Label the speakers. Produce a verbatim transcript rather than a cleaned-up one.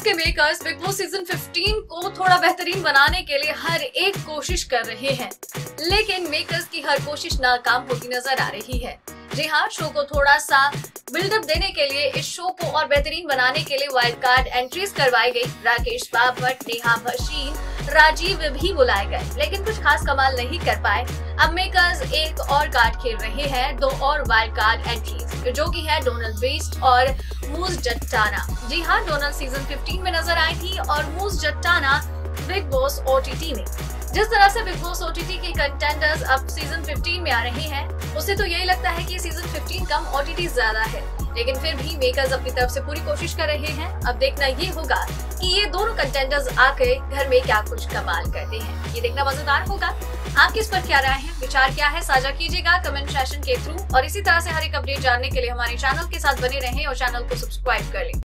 Speaker 1: के makers Bigg Boss season fifteen को थोड़ा बेहतरीन बनाने के लिए हर एक कोशिश कर रहे हैं, लेकिन मेकर्स की हर कोशिश नाकाम होती नजर आ रही है। जी हाँ, शो को थोड़ा सा बिल्डअप देने के लिए इस शो को और बेहतरीन बनाने के लिए वाइल्ड कार्ड एंट्रीज करवाई गई। राकेश बापट, नेहा भसीन, राजीव भी बुलाए गए, लेकिन कुछ खास कमाल नहीं कर पाए। अब मेकर्स एक और कार्ड खेल रहे हैं, दो और वाइल्ड कार्ड एंट्रीज, जो की है डोनल बेस्ट और मूस जट्टाना। जी हाँ, डोनल सीजन फिफ्टीन में नजर आई थी और Moose Jattana Bigg Boss OTT में। जिस तरह से बिग बॉस ओटीटी के कंटेंडर्स अब सीजन फिफ्टीन में आ रहे हैं, उससे तो यही लगता है कि सीजन फिफ्टीन कम ओटीटी ज्यादा है, लेकिन फिर भी मेकर्स अपनी तरफ से पूरी कोशिश कर रहे हैं। अब देखना ये होगा कि ये दोनों कंटेंडर्स आके घर में क्या कुछ कमाल करते हैं, ये देखना मजेदार होगा। आपकी इस पर क्या राय है, विचार क्या है, साझा कीजिएगा कमेंट सेशन के थ्रू। और इसी तरह से हर एक अपडेट जानने के लिए हमारे चैनल के साथ बने रहें और चैनल को सब्सक्राइब कर लें।